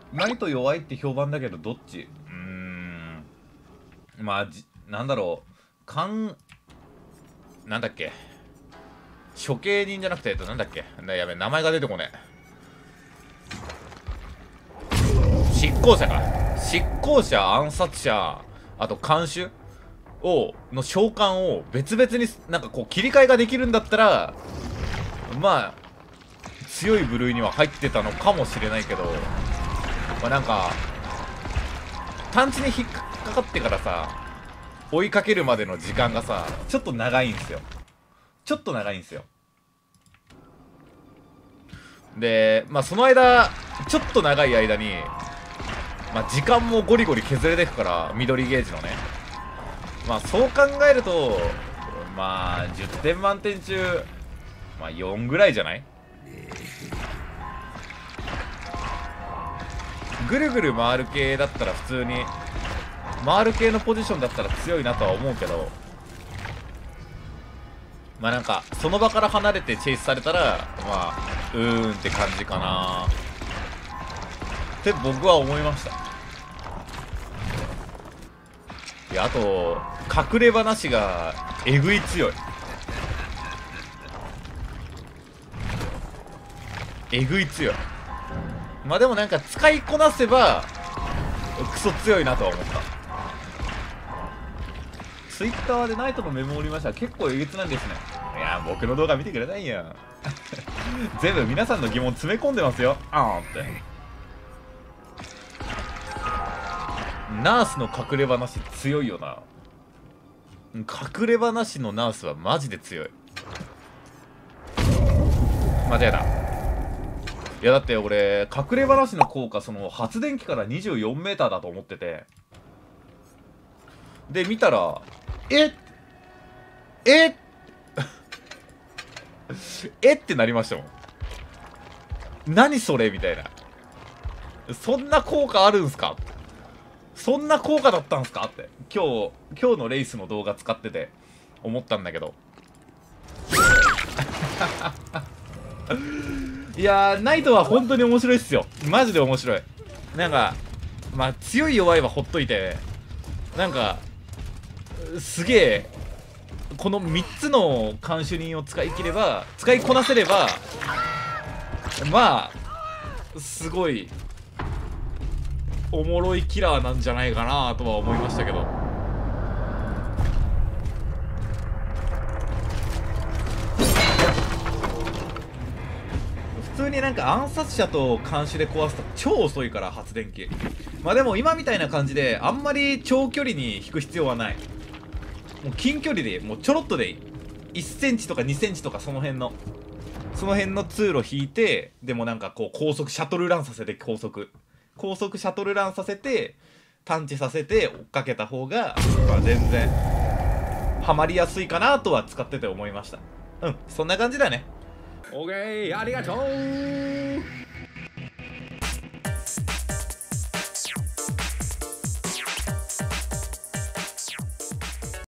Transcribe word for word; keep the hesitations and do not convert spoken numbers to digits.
ナイト弱いって評判だけどどっち？うーん、まあじなんだろう、勘なんだっけ、処刑人じゃなくて、えっと、なんだっけ、なやべ、名前が出てこねえ。執行者か。執行者、暗殺者、あと看守を、の召喚を別々になんかこう切り替えができるんだったら、まあ、強い部類には入ってたのかもしれないけど、まあなんか、探知に引っかかってからさ、追いかけるまでの時間がさ、ちょっと長いんすよ。ちょっと長いんすよ。で、まあその間、ちょっと長い間に、まあ時間もゴリゴリ削れてくから、緑ゲージのね。まあそう考えると、まあじゅってん満点中、まあよんぐらいじゃない？ぐるぐる回る系だったら普通に、回る系のポジションだったら強いなとは思うけど、まあなんか、その場から離れてチェイスされたら、まあ、うーんって感じかなって僕は思いました。いや、あと、隠れ話がえぐい強い。えぐい強い。まあでもなんか使いこなせば、クソ強いなとは思った。ツイッターでナイトのメモをりました。結構えげつなんですね。いや僕の動画見てくださいよ。全部皆さんの疑問詰め込んでますよ。あーって。ナースの隠れ話強いよな。隠れ話のナースはマジで強い。間違えた。いやだって俺、隠れ話の効果、その発電機からにじゅうよんメーターだと思ってて。で、見たら、えええってなりましたもん。何それみたいな。そんな効果あるんすか？そんな効果だったんすかって。今日、今日のレースの動画使ってて思ったんだけど。いやー、ナイトは本当に面白いっすよ。マジで面白い。なんか、まあ、強い弱いはほっといて、なんか、すげえ、このみっつの監修人を使い切れば、使いこなせれば、まあ、すごい、おもろいキラーなんじゃないかなとは思いましたけど。普通になんか暗殺者と監視で壊すと超遅いから発電機。まあでも今みたいな感じであんまり長距離に引く必要はない。もう近距離でもうちょろっとでいい。いっセンチとかにセンチとかその辺のその辺の通路引いて、でもなんかこう高速シャトルランさせて高速高速シャトルランさせて探知させて追っかけた方が、まあ、全然ハマりやすいかなとは使ってて思いました。うん、そんな感じだね。 オーケー、ありがとう。